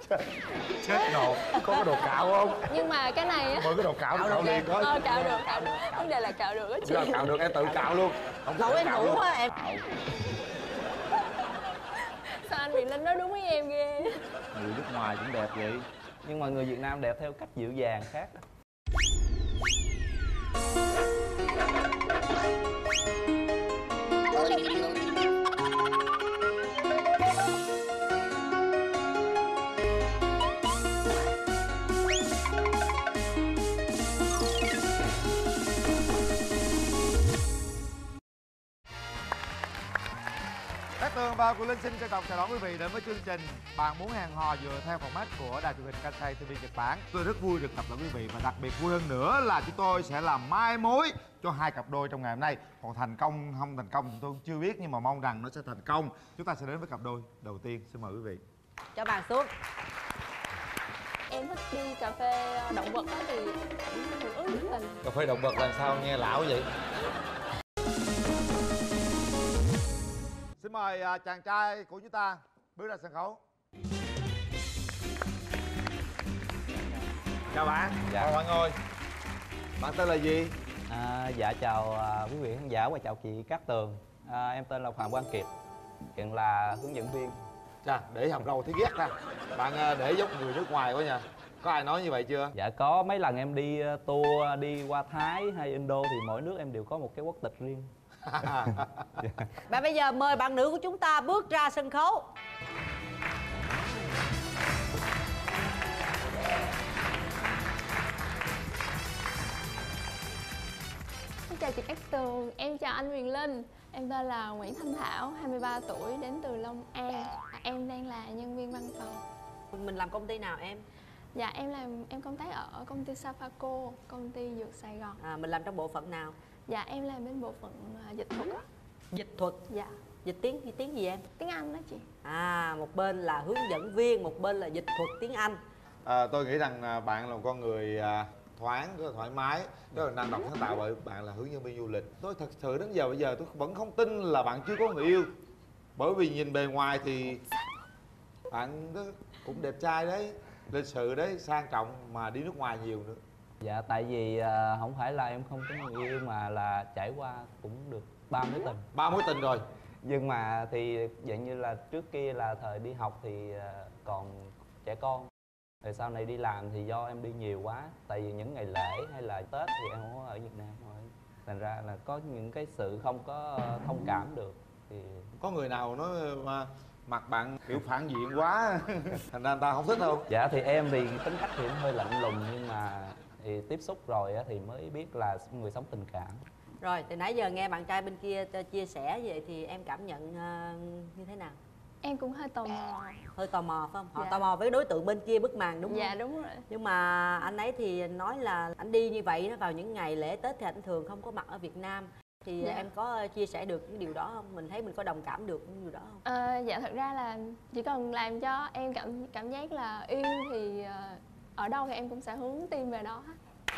Chết nổ. Có cái đồ cạo không? Nhưng mà cái này á, Mời cái đồ cạo liền thôi. cạo được. Vấn đề là cạo được á chị. Cạo được em tự cạo luôn. Không Cậu em ngủ quá em. Sao anh Việt Linh nói đúng với em ghê. Người nước ngoài cũng đẹp vậy, nhưng mà người Việt Nam đẹp theo cách dịu dàng khác. Cát Tường và Quỳnh Linh xin trân trọng chào đón quý vị đến với chương trình Bạn Muốn Hẹn Hò dựa theo format của đài truyền hình Kansai TV Nhật Bản. Tôi rất vui được gặp lại quý vị và đặc biệt vui hơn nữa là chúng tôi sẽ làm mai mối cho hai cặp đôi trong ngày hôm nay. Còn thành công không thành công thì tôi cũng chưa biết, nhưng mà mong rằng nó sẽ thành công. Chúng ta sẽ đến với cặp đôi đầu tiên. Xin mời quý vị. Cho bàn xuống. Em thích đi cà phê động vật á thì cũng hưởng ứng nhiệt tình. Cà phê động vật là sao nghe lão vậy? Xin mời chàng trai của chúng ta bước ra sân khấu. Chào bạn. Dạ. Bạn ơi, bạn tên là gì? Dạ chào quý vị khán giả và chào chị Cát Tường. Em tên là Phạm Quang Kiệt, hiện là hướng dẫn viên. Chà, để hầm râu thấy ghét ta. Bạn để giống người nước ngoài quá nha. Có ai nói như vậy chưa? Dạ có mấy lần em đi tour đi qua Thái hay Indo thì mỗi nước em đều có một cái quốc tịch riêng. Và bây giờ mời bạn nữ của chúng ta bước ra sân khấu. Xin chào chị Cát Tường, em chào anh Huyền Linh. Em tên là Nguyễn Thanh Thảo, 23 tuổi, đến từ Long An. Em đang là nhân viên văn phòng. Mình làm công ty nào em? Dạ em công tác ở công ty Safaco, công ty dược Sài Gòn. Mình làm trong bộ phận nào? Dạ em làm bên bộ phận dịch thuật. Dịch thuật. Dạ. Dịch tiếng gì em? Tiếng Anh đó chị. Một bên là hướng dẫn viên, một bên là dịch thuật tiếng Anh. Tôi nghĩ rằng bạn là một con người thoáng, rất là thoải mái, rất là năng động sáng tạo, bởi bạn là hướng dẫn viên du lịch. Tôi thật sự đến giờ bây giờ tôi vẫn không tin là bạn chưa có người yêu. Bởi vì nhìn bề ngoài thì bạn cũng đẹp trai đấy, lịch sự đấy, sang trọng, mà đi nước ngoài nhiều nữa. Dạ tại vì không phải là em không có người yêu mà là trải qua cũng được 3 mối tình. 3 mối tình rồi. Nhưng mà thì dạng như là trước kia là thời đi học thì còn trẻ con. Rồi sau này đi làm thì do em đi nhiều quá. Tại vì những ngày lễ hay là Tết thì em không có ở Việt Nam thôi. Thành ra là có những cái sự không có thông cảm được. Thì có người nào nói mà mặt bạn kiểu phản diện quá thành ra người ta không thích không? dạ thì em thì tính cách thì cũng hơi lạnh lùng, nhưng mà thì tiếp xúc rồi thì mới biết là người sống tình cảm. Rồi, từ nãy giờ nghe bạn trai bên kia chia sẻ vậy thì em cảm nhận như thế nào? Em cũng hơi tò mò. Hơi tò mò phải không? Họ Dạ. tò mò với đối tượng bên kia bức màn đúng không? Dạ đúng rồi. Nhưng mà anh ấy thì nói là anh đi như vậy vào những ngày lễ Tết thì anh thường không có mặt ở Việt Nam. Thì Dạ. em có chia sẻ được những điều đó không? Mình thấy mình có đồng cảm được những điều đó không? Dạ thật ra là chỉ cần làm cho em cảm giác là yêu thì ở đâu thì em cũng sẽ hướng tim về đó.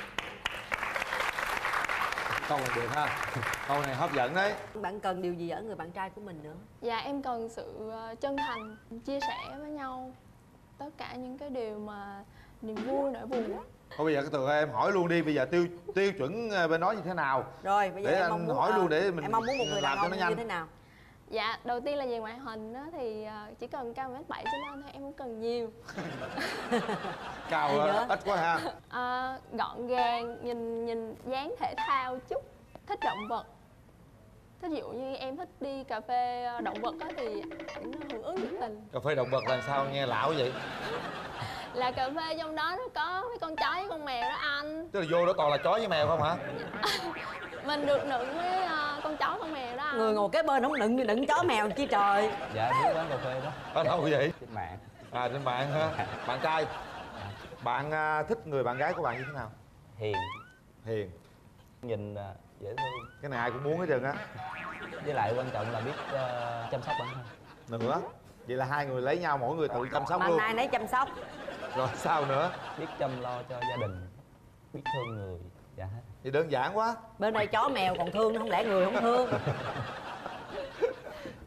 Câu này được ha. Câu này hấp dẫn đấy. Bạn cần điều gì ở người bạn trai của mình nữa? Dạ em cần sự chân thành, chia sẻ với nhau tất cả những cái điều mà niềm vui nỗi buồn. Thôi bây giờ cái từ em hỏi luôn đi, bây giờ tiêu chuẩn bên đó như thế nào? Rồi bây giờ để em anh mong muốn, hỏi luôn để mình em mong muốn một người đàn làm cho ông nó như nhanh. thế nào? Dạ đầu tiên là về ngoại hình đó thì chỉ cần cao 1m7 trở lên thôi, em không cần nhiều. Cao ít quá ha. Gọn gàng, nhìn dáng thể thao chút, thích động vật. Thí dụ như em thích đi cà phê động vật á thì ảnh hưởng ứng nhiệt tình. Cà phê động vật là sao nghe lão vậy? Là cà phê trong đó nó có mấy con chó với con mèo đó anh. Tức là vô đó toàn là chó với mèo không hả? Mình được nựng với con chó con mèo đó anh. Người ngồi kế bên không đựng chó mèo chi trời. Dạ em biết quán cà phê đó. Ở đâu vậy? Trên mạng. Trên mạng hả? Bạn trai. Bạn thích người bạn gái của bạn như thế nào? Hiền. Hiền. Nhìn dễ thương. Cái này ai cũng muốn hết trơn á. Với lại quan trọng là biết chăm sóc bản thân. Nữa. Vậy là hai người lấy nhau, mỗi người tự chăm sóc Mà luôn. nay nấy chăm sóc. Rồi sao nữa? Biết chăm lo cho gia đình, biết thương người. Dạ hết. Thì đơn giản quá. Bên đây chó mèo còn thương, không lẽ người không thương?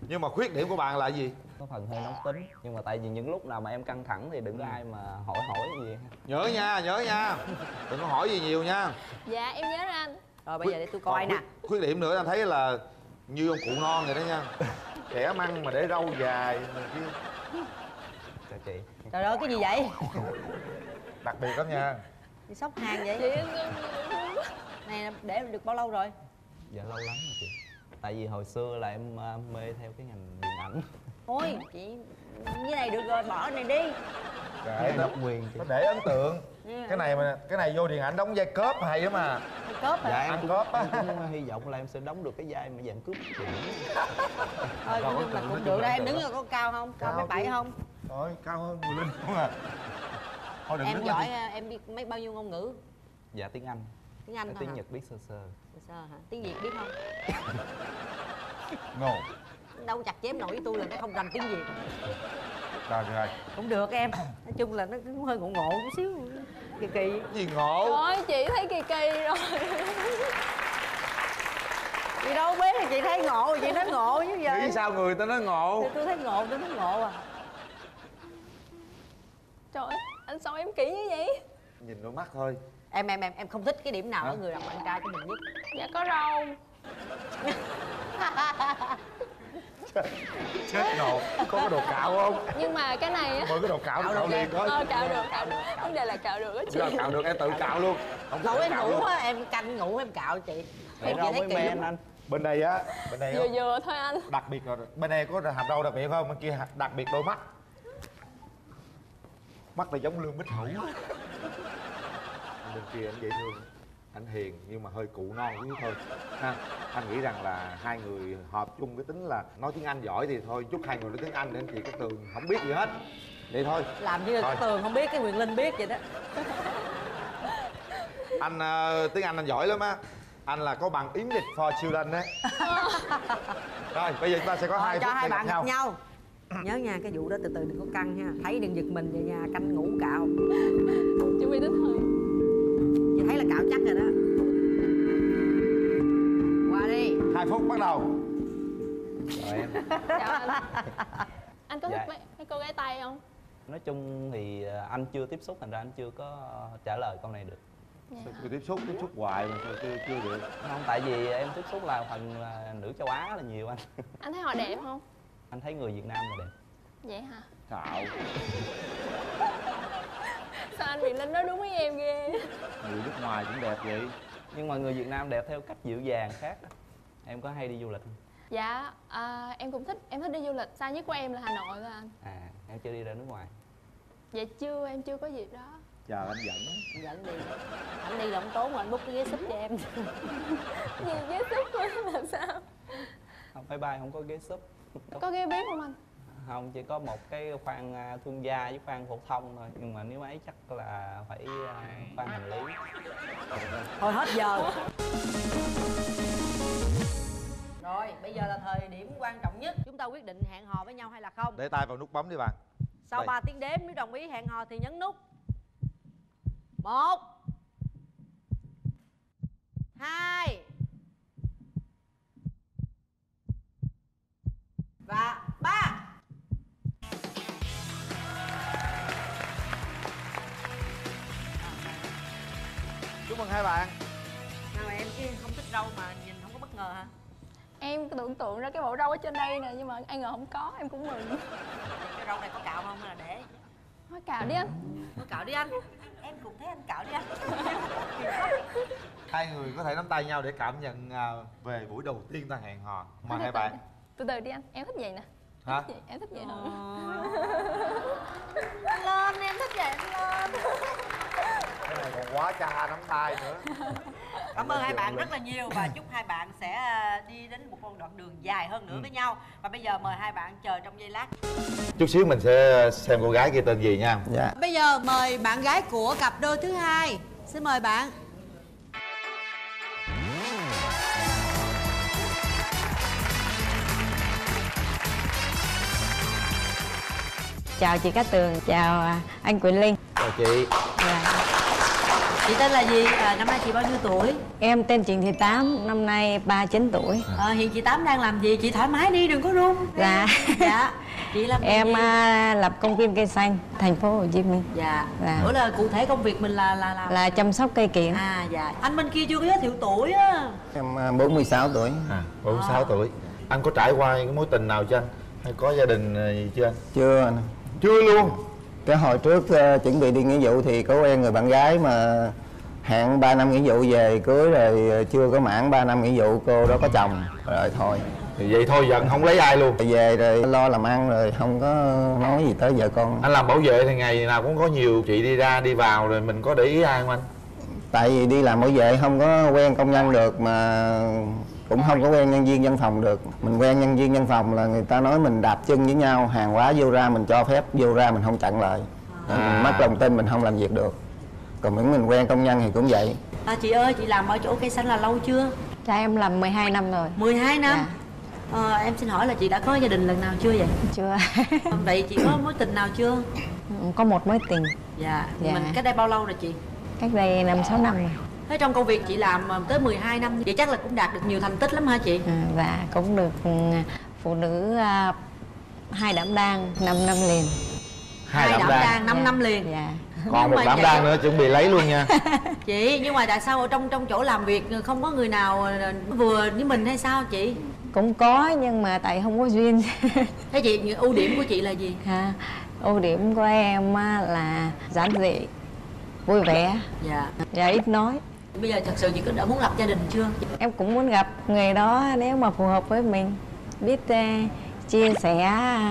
Nhưng mà khuyết điểm của bạn là gì? Có phần hơi nóng tính, nhưng mà tại vì những lúc nào mà em căng thẳng thì đừng có ai mà hỏi gì. Nhớ nha, đừng có hỏi gì nhiều nha. Dạ em nhớ rồi anh. Rồi bây giờ để tôi coi nè. Khuyết điểm nữa anh thấy là như ông cụ non vậy đó nha. Kẻ măng mà để râu dài này kia. Chào chị. Trời ơi cái gì vậy? Đặc biệt lắm nha. Đi sóc hàng vậy? Chị Này để được bao lâu rồi? Dạ lâu lắm rồi chị. Tại vì hồi xưa là em mê theo cái ngành điện ảnh. Thôi chị như này được rồi, bỏ này đi. Kệ nó, quyền chị. nó để ấn tượng. Yeah. Cái này vô điện ảnh đóng vai cớp hay lắm mà. Đi cớp hả? Dạ Ăn cớp á. em cũng hy vọng là em sẽ đóng được cái vai mà dạng cướp điện. Thôi Rồi, nhưng mà nói cũng chung được là đó, em được đứng đó. rồi có cao không? Cao Cao mấy bảy chứ. không? Thôi cao hơn người Linh đúng à. Thôi đừng Em đứng giỏi, lên. em biết bao nhiêu ngôn ngữ? Dạ tiếng Anh. Tiếng Anh thôi Tiếng hả? Nhật biết sơ sơ. Sao hả? Tiếng Việt biết không? Ngô. Đâu chặt chém nổi với tôi là nó không rành tiếng Việt. Rồi. Cũng được em. Nói chung là nó cũng hơi ngộ ngộ chút xíu. Kỳ kỳ. Gì ngộ? Trời ơi chị thấy kỳ kỳ rồi. Chị đâu biết là chị thấy ngộ rồi chị nói ngộ chứ giờ. Nghĩ sao người ta nói ngộ? Thì tôi thấy ngộ à. Trời ơi anh sao em kỹ như vậy? Nhìn đôi mắt thôi. Em không thích cái điểm nào Hả? ở người đàn bạn trai của mình nhất? Dạ có râu. Chết nổ. Có cái đồ cạo không? Nhưng mà cái này á. Mời cái đồ cạo Cạo cạo được liền thôi. Cạo được. Vấn đề là cạo được á chị. Giờ cạo được em tự cạo luôn. Không Cậu em cạo ngủ luôn. á, em canh ngủ em cạo chị. Để Em rau chỉ với thấy kỳ men lắm. anh. Bên đây á, bên đây Vừa á. vừa thôi anh. Đặc biệt là bên đây có hàm râu đặc biệt không? Bên kia đặc biệt đôi mắt. Mắt là giống Lương Bích Hữu. Bên kia anh dễ thương, anh hiền nhưng mà hơi cụ non chứ thôi ha. Anh nghĩ rằng là hai người hợp chung cái tính là nói tiếng Anh giỏi thì thôi chúc hai người nói tiếng Anh nên chị cái Tường không biết gì hết vậy thôi. Làm như Thôi. cái Tường không biết, cái Quyền Linh biết vậy đó. Anh tiếng Anh anh giỏi lắm á. Anh là có bằng English for Children đấy. Rồi bây giờ chúng ta sẽ có hai Cho phút hai để bạn gặp nhau. Nhớ nha, cái vụ đó từ từ đừng có căng nha. Thấy đừng giật mình về nhà canh ngủ cạo. Chuẩn bị đến hơi. Chị thấy là cạo chắc rồi đó. Qua đi. 2 phút bắt đầu. Rồi em. Chào anh. Anh có thích Dạ. mấy cô gái Tây không? Nói chung thì anh chưa tiếp xúc, thành ra anh chưa có trả lời câu này được. Dạ. Chưa tiếp xúc hoài mà sao chưa được. Không, tại vì em tiếp xúc là phần là nữ châu Á là nhiều anh. Anh thấy họ đẹp không? Anh thấy người Việt Nam là đẹp. Vậy hả? Cạo. Sao anh Việt Linh nói đúng với em ghê. Người nước ngoài cũng đẹp vậy. Nhưng mà người Việt Nam đẹp theo cách dịu dàng khác. Em có hay đi du lịch không? Dạ em cũng thích. Em thích đi du lịch. Xa nhất của em là Hà Nội thôi anh. À, em chưa đi ra nước ngoài. Dạ chưa, em chưa có dịp đó. Chờ anh dẫn. Dẫn đi. Anh đi là không tốn mà anh book cái ghế súp cho em. Gì ghế súp là sao? Không, phải bay không có ghế súp. Có ghế bếp không anh? Không, chỉ có một cái khoang thương gia với khoang phổ thông thôi. Nhưng mà nếu ấy chắc là phải khoang hành lý. Thôi hết giờ. Rồi, bây giờ là thời điểm quan trọng nhất. Chúng ta quyết định hẹn hò với nhau hay là không. Để tay vào nút bấm đi bạn. Sau Đây. 3 tiếng đếm nếu đồng ý hẹn hò thì nhấn nút 1 2 và 3. Chúc mừng hai bạn. Nào em chứ không thích râu mà nhìn không có bất ngờ hả? Em tưởng tượng ra cái bộ râu ở trên đây nè. Nhưng mà ai ngờ không có, em cũng mừng. Cái râu này có cạo không hay là để? Thôi cạo đi anh. Có cạo đi anh. Em cũng thấy anh cạo đi anh. Hai người có thể nắm tay nhau để cảm nhận về buổi đầu tiên ta hẹn hò. Mời hai bạn. Từ từ đi anh, em thích vậy nè. Hả? Em thích vậy hơn. Lên em thích vậy anh lên. Cái này còn quá cha nắm tay nữa. Cảm ơn hai bạn rất là nhiều và chúc hai bạn sẽ đi đến một con đoạn đường dài hơn nữa với nhau. Và bây giờ mời hai bạn chờ trong giây lát. Chút xíu mình sẽ xem cô gái kia tên gì nha. Dạ. Bây giờ mời bạn gái của cặp đôi thứ hai. Xin mời bạn. Chào chị Cát Tường, chào anh Quyền Linh. Chào chị. Dạ. Chị tên là gì? Năm nay chị bao nhiêu tuổi? Em tên Trịnh Thị Tám, năm nay 39 tuổi. Hiện chị Tám đang làm gì? Chị thoải mái đi, đừng có run. Dạ. Dạ. Chị làm Em gì? lập công viên cây xanh, thành phố Hồ Chí Minh. Dạ. Dạ. Ủa là cụ thể công việc mình Là chăm sóc cây kiểng. dạ. Anh bên kia chưa có giới thiệu tuổi á. Em 46 tuổi. 46 tuổi. Anh có trải qua cái mối tình nào chưa anh? Hay có gia đình gì chưa anh? Chưa anh. Chưa luôn. Cái hồi trước chuẩn bị đi nghĩa vụ thì có quen người bạn gái mà hẹn 3 năm nghĩa vụ về cưới rồi chưa có mãn 3 năm nghĩa vụ cô đó có chồng rồi thôi. Thì vậy thôi giận không lấy ai luôn. Về rồi lo làm ăn rồi không có nói gì tới vợ con. Anh làm bảo vệ thì ngày nào cũng có nhiều chị đi ra đi vào rồi mình có để ý ai không anh? Tại vì đi làm bảo vệ không có quen công nhân được mà cũng không có quen nhân viên văn phòng được. Mình quen nhân viên văn phòng là người ta nói mình đạp chân với nhau, hàng hóa vô ra mình cho phép, vô ra mình không chặn lại. Nên mình mất lòng tin mình không làm việc được. Còn những mình quen công nhân thì cũng vậy. Chị ơi, chị làm ở chỗ cây xanh là lâu chưa? Cha em làm 12 năm rồi. 12 năm? Dạ. Em xin hỏi là chị đã có gia đình lần nào chưa vậy? Chưa. Vậy chị có mối tình nào chưa? Có một mối tình. Dạ. Dạ. Mình cách đây bao lâu rồi chị? Cách đây 5-6 năm rồi. Thế trong công việc chị làm tới 12 năm, vậy chắc là cũng đạt được nhiều thành tích lắm hả chị? Dạ, cũng được phụ nữ 2 đảm đang 5 năm liền. 2 đảm đang 5 năm liền. Dạ. Còn một đảm đang nữa chuẩn bị lấy luôn nha. Chị, nhưng mà tại sao ở trong chỗ làm việc không có người nào vừa với mình hay sao chị? Cũng có nhưng mà tại không có duyên. Thế chị, ưu điểm của chị là gì? Ưu điểm của em là giản dị, vui vẻ Dạ. và ít nói. Bây giờ thật sự chị có đã muốn lập gia đình chưa? Em cũng muốn gặp người đó nếu mà phù hợp với mình, biết chia sẻ.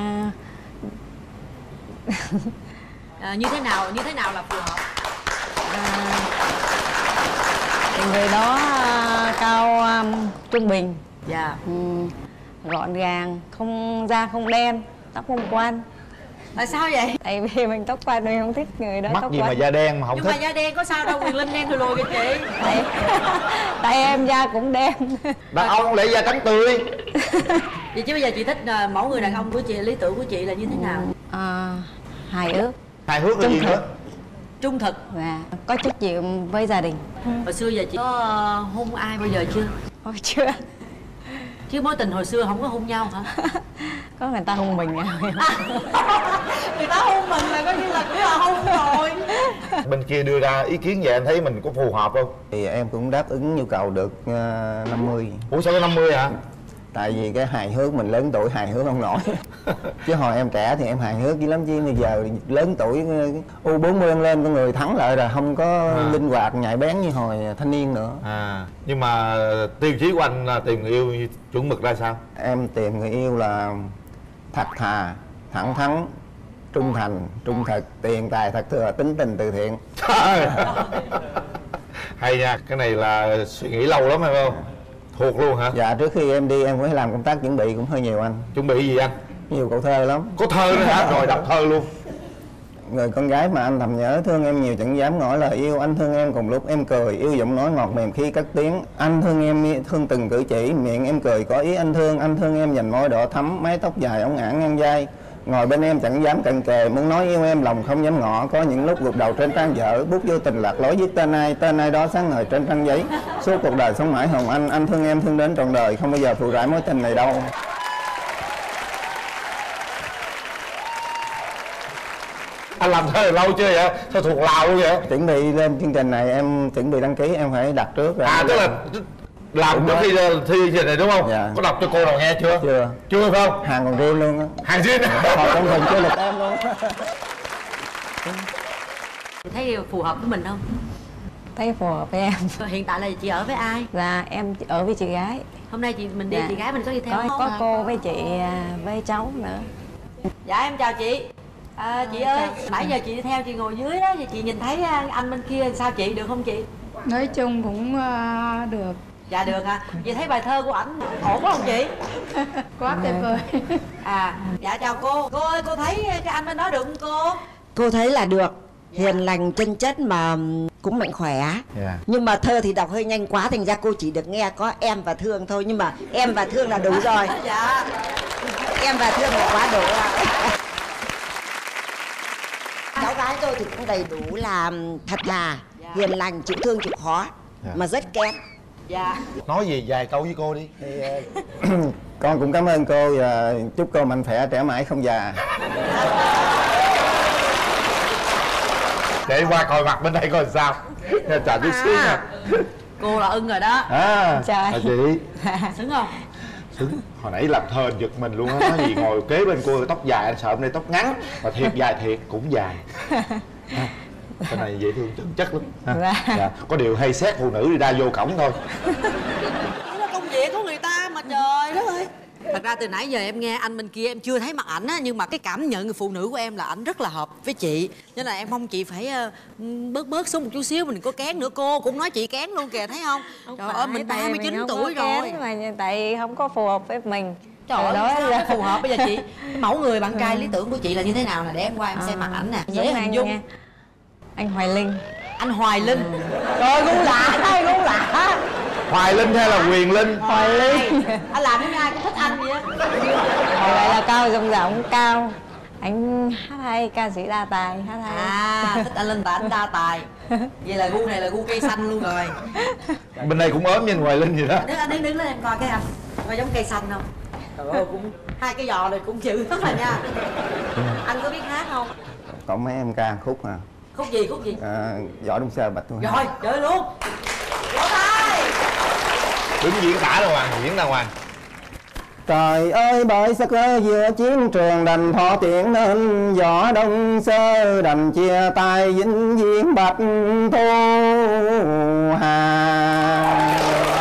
Như thế nào là phù hợp? Thì người đó cao trung bình. Dạ. Gọn gàng, không da không đen, tóc không quăn. Tại sao vậy? Tại vì mình tóc quăn mình không thích người đó Mắc tóc gì mà quăn. da đen mà không Nhưng thích. mà da đen có sao đâu, Quyền Linh đen lùi kìa chị. Tại em da cũng đen. Đàn ông lại da trắng tươi. Vậy chứ bây giờ chị thích mẫu người đàn ông của chị, lý tưởng của chị là như thế nào? Hài ước, Hài hước là gì nữa? Trung thực. và có trách nhiệm với gia đình. Hồi xưa giờ chị có hôn ai bao giờ chưa? Ôi chưa. Chứ mối tình hồi xưa không có hôn nhau hả? Có người ta hôn mình. Người ta hôn mình là coi như là cũng là hôn rồi. Bên kia đưa ra ý kiến vậy anh thấy mình có phù hợp không? Thì em cũng đáp ứng nhu cầu được 50. Ủa sao có 50 hả? Tại vì cái hài hước mình lớn tuổi hài hước không nổi. Chứ hồi em trẻ thì em hài hước dữ lắm chứ bây giờ lớn tuổi U40 lên con người thắng lại rồi không có linh hoạt nhạy bén như hồi thanh niên nữa. Nhưng mà tiêu chí của anh là tìm người yêu chuẩn mực ra sao? Em tìm người yêu là thật thà, thẳng thắn, trung thành, trung thực, tiền tài thật thừa, tính tình từ thiện. Hay nha, cái này là suy nghĩ lâu lắm phải không? Thuộc luôn hả? Dạ trước khi em đi em phải làm công tác chuẩn bị cũng hơi nhiều anh. Chuẩn bị gì anh? Nhiều câu thơ lắm. Có thơ nữa hả? Rồi đọc thơ luôn. Người con gái mà anh thầm nhớ thương em nhiều chẳng dám ngỏ lời yêu. Anh thương em cùng lúc em cười, yêu giọng nói ngọt mềm khi cất tiếng. Anh thương em thương từng cử chỉ, miệng em cười có ý anh thương em dành môi đỏ thắm, mái tóc dài ống ả ngang vai. Ngồi bên em chẳng dám cận kề, muốn nói yêu em lòng không dám ngỏ. Có những lúc gục đầu trên trang vở, bút vô tình lạc lối viết tên ai đó sáng ngời trên trang giấy. Suốt cuộc đời sống mãi hồng anh thương em thương đến trọn đời, không bao giờ phụ rải mối tình này đâu. Anh làm thơ lâu chưa vậy? Sao thuộc lào luôn vậy? Chuẩn bị lên chương trình này em chuẩn bị đăng ký em phải đặt trước rồi. Tức là làm trước khi thi chương trình này đúng không? Dạ. Có đọc cho cô nào nghe chưa? Chưa. Chưa phải không? Hàng còn riêng luôn á. Hàng riêng. Họ trong hình chưa lịch em luôn. Thấy phù hợp với mình không? Thấy phù hợp với em. Hiện tại là chị ở với ai? Là em ở với chị gái. Hôm nay mình đi, Dạ. chị gái mình có đi theo không? Có cô với chị với cháu nữa. Dạ em chào chị. Chị ơi, nãy giờ chị đi theo chị ngồi dưới đó, thì chị nhìn thấy anh bên kia sao chị, được không chị? Nói chung cũng được. Dạ được hả? Chị thấy bài thơ của ảnh ổn không chị? Quá tuyệt vời. Dạ chào cô. Cô ơi, cô thấy cái anh bên đó được không cô? Cô thấy là được, hiền lành chân chất mà cũng mạnh khỏe. Nhưng mà thơ thì đọc hơi nhanh quá, thành ra cô chỉ được nghe có em và thương thôi. Nhưng mà em và thương là đủ rồi. Dạ. Em và thương là quá đủ rồi. Cháu gái tôi thì cũng đầy đủ là thật thà, hiền lành, chịu thương chịu khó, mà rất kém. Dạ. Nói gì vài câu với cô đi. Thì, con cũng cảm ơn cô và chúc cô mạnh khỏe, trẻ mãi không già. Để qua coi mặt bên đây coi sao. Chào chút xíu nha. Cô là ưng rồi đó. Trời. Chị Xứng không? xứng. Hồi nãy làm thơ giật mình luôn á. Nói gì ngồi kế bên cô tóc dài, anh sợ hôm nay tóc ngắn mà thiệt dài thiệt cũng dài. Cái này dễ thương chân chất lắm ha. Dạ. Có điều hay xét phụ nữ đi ra vô cổng thôi. Đó là công việc của người ta mà trời đất ơi. Thật ra từ nãy giờ em nghe anh bên kia em chưa thấy mặt ảnh á, nhưng mà cái cảm nhận người phụ nữ của em là ảnh rất là hợp với chị, nên là em mong chị phải bớt xuống một chút xíu, mình có kén nữa. Cô cũng nói chị kén luôn kìa, thấy không? Trời ơi, mình 39 tuổi rồi mà tại không có phù hợp với mình. Trời ơi, sao nó phù hợp bây giờ chị? Cái mẫu người bạn trai lý tưởng của chị là như thế nào nè, để em qua em xem mặt ảnh nè, dễ hình dung. Anh Hoài Linh. Anh Hoài Linh. Rồi cũng lạ, ai cũng lạ. Hoài Linh hay là Quyền Linh? Hoài Linh. Anh làm với ai cũng thích anh vậy á. Hồi lại là cao, rộng rộng cao. Anh hát hay, ca sĩ đa tài, hát hay. Thích anh Linh và anh đa tài. Vậy là gu này là gu cây xanh luôn rồi. Bên đây cũng ốm như Hoài Linh vậy đó. Anh đứng lên em coi cái anh. Coi giống cây xanh không? Trời ơi, cũng hai cái giò này cũng chữ lắm rồi nha. Anh có biết hát không? Có mấy em ca khúc à. Khúc gì, khúc gì? Võ Đông Sơn Bạch Thu Hà. Rồi, chơi luôn. Vỗ tay. Đứng diễn tả đâu Hoàng, diễn nào Hoàng. Trời ơi bởi sắc lơ giữa chiến trường đành thọ tiễn nên Võ Đông Sơ đành chia tay vĩnh viễn Bạch Thu Hà.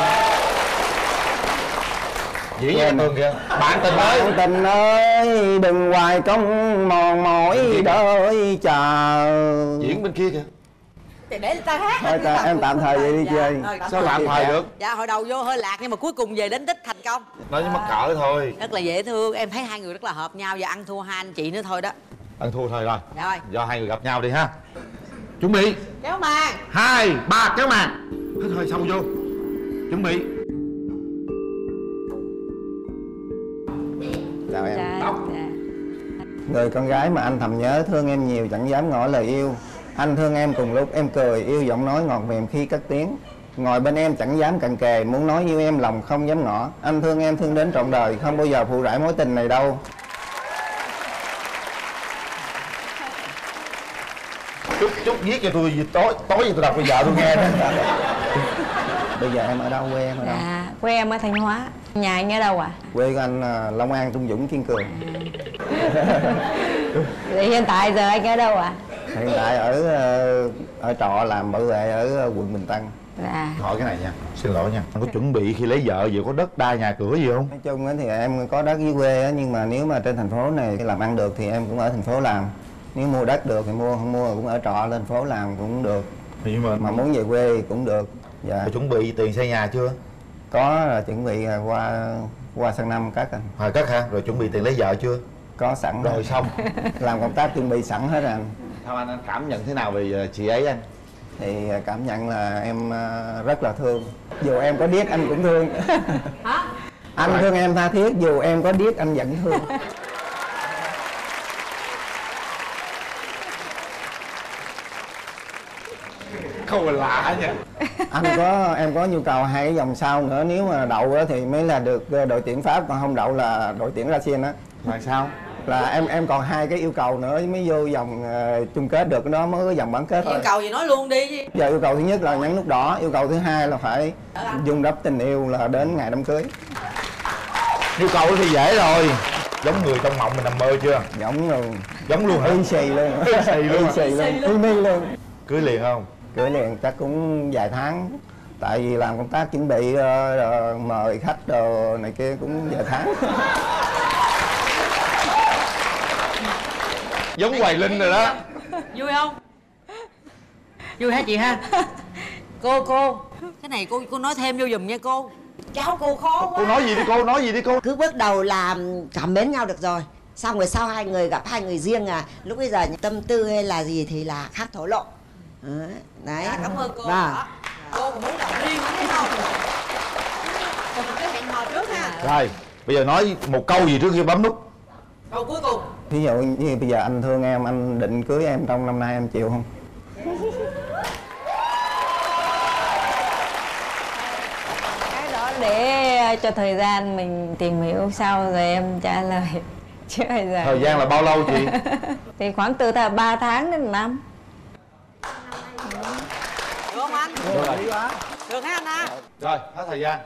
Diễn với Tường kìa. Bạn tình ơi. Bạn tình ơi đừng hoài công mòn mỏi đợi chờ. Diễn bên kia kìa. Để người ta hát. Thôi em tạm thời vậy đi chơi. Sao tạm thời được? Dạ hồi đầu vô hơi lạc nhưng mà cuối cùng về đến đích thành công. Nói với mắc cỡ thôi. Rất là dễ thương, em thấy hai người rất là hợp nhau và ăn thua hai anh chị nữa thôi đó. Ăn thua thôi rồi. Rồi. Do hai người gặp nhau đi ha. Chuẩn bị. Kéo màn. 2, 3 kéo màn. Hít hơi sâu vô. Chuẩn bị. Chào em. Tóc. Người con gái mà anh thầm nhớ, thương em nhiều chẳng dám ngỏ lời yêu. Anh thương em cùng lúc em cười, yêu giọng nói ngọt mềm khi cất tiếng. Ngồi bên em chẳng dám cận kề, muốn nói yêu em lòng không dám ngỏ. Anh thương em thương đến trọn đời, không bao giờ phụ rải mối tình này đâu. Chút viết cho tôi tối tôi đọc cho vợ tôi nghe đó. Bây giờ em ở đâu, quê em ở đâu? Dạ, quê em ở Thanh Hóa. Nhà anh ở đâu ạ? Quê của anh Long An, Trung Dũng, Kiên Cường. Vậy hiện tại giờ anh ở đâu ạ? Hiện tại ở trọ làm bảo vệ ở quận Bình Tân. Dạ. Hỏi cái này nha, xin lỗi nha. Anh có chuẩn bị khi lấy vợ vậy có đất đai nhà cửa gì không? Nói chung thì em có đất dưới quê nhưng mà nếu mà trên thành phố này làm ăn được thì em cũng ở thành phố làm. Nếu mua đất được thì mua, không mua cũng ở trọ lên phố làm cũng được. Nhưng mà muốn về quê cũng được. Dạ. Có chuẩn bị tiền xây nhà chưa? Có, là chuẩn bị qua sang năm cất rồi. Hồi cất hả? Rồi chuẩn bị tiền lấy vợ chưa? Có sẵn rồi xong. Làm công tác chuẩn bị sẵn hết rồi anh. Sao anh cảm nhận thế nào về chị ấy anh? Thì cảm nhận là em rất là thương. Dù em có điếc anh cũng thương. Hả? Anh thương em tha thiết, dù em có điếc anh vẫn thương. Câu lạ nha. Em có nhu cầu hai cái vòng sau nữa, nếu mà đậu thì mới là được đội tuyển Pháp, còn không đậu là đội tuyển Brazil á. Là sao? Là em còn hai cái yêu cầu nữa mới vô vòng chung kết được, đó mới có vòng bán kết thôi. Yêu cầu gì nói luôn đi chứ. Giờ yêu cầu thứ nhất là nhấn nút đỏ, yêu cầu thứ hai là phải dung đắp tình yêu là đến ngày đám cưới. Yêu cầu thì dễ rồi. Giống người trong mộng mình nằm mơ chưa? Giống luôn. Giống luôn hả? Y xì luôn. Y xì luôn. Y xì luôn. Y mi luôn. Cưới liền không? Cưới liền chắc cũng vài tháng. Tại vì làm công tác chuẩn bị mời khách đồ này kia cũng vài tháng. Giống Hoài Linh rồi đó. Vui không? Vui hả chị ha? Cô cái này cô nói thêm vô giùm nha cô. Cháu cô khó quá. Cô nói gì đi cô, nói gì đi cô. Cứ bước đầu là cảm mến nhau được rồi, xong rồi sau hai người gặp hai người riêng lúc bây giờ tâm tư hay là gì thì là khác thổ lộ. Đấy. Cảm ơn cô. Đó. Cô cũng muốn gặp riêng thấy không? Còn một cái hẹn hò trước ha. Rồi, bây giờ nói một câu gì trước khi bấm nút. Câu cuối cùng. Ví dụ như bây giờ anh thương em, anh định cưới em trong năm nay em chịu không? để cho thời gian mình tìm hiểu sau rồi em trả lời. Chứ bây giờ Thời gian là bao lâu chị? thì khoảng từ 3 tháng đến 1 năm. Được không anh? Được hả anh ha? Rồi, hết thời gian.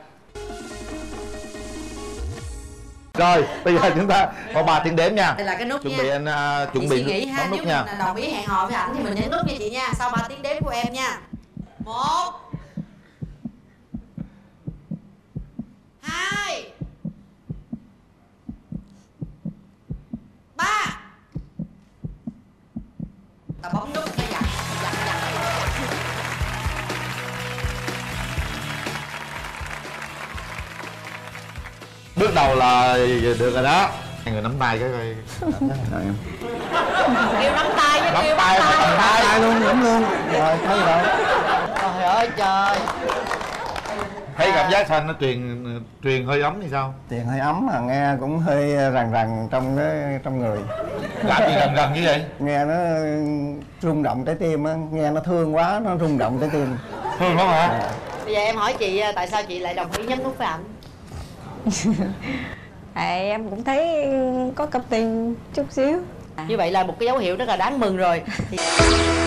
Rồi, bây giờ chúng ta có 3 tiếng đếm nha. Đây là cái nút Chuẩn nha. bị anh chuẩn Chị bị suy nghĩ ha, bấm nếu nút nha. mình đồng ý hẹn hò với ảnh thì mình nhấn nút nha chị nha. Sau 3 tiếng đếm của em nha. 1 2 3. Ta bấm nút cái dặn. Bước đầu là được rồi đó. Hai người nắm tay cái coi. Rồi em. Kêu nắm tay với Nắm kêu tay, bắt tay. nắm tay. Ai luôn, nhắm luôn. Rồi, thấy đâu. Trời ơi trời. Thấy cảm giác sao, nó truyền hơi ấm thì sao? Tiền hơi ấm mà nghe cũng hơi rằn rằn trong người. Làm gì gần như vậy? Nghe nó rung động trái tim á, nghe nó thương quá, nó rung động trái tim. Thương lắm hả? Bây giờ em hỏi chị tại sao chị lại đồng ý nhấn nút với ảnh? Em cũng thấy có cảm tình chút xíu. Như vậy là một cái dấu hiệu rất là đáng mừng rồi. Thì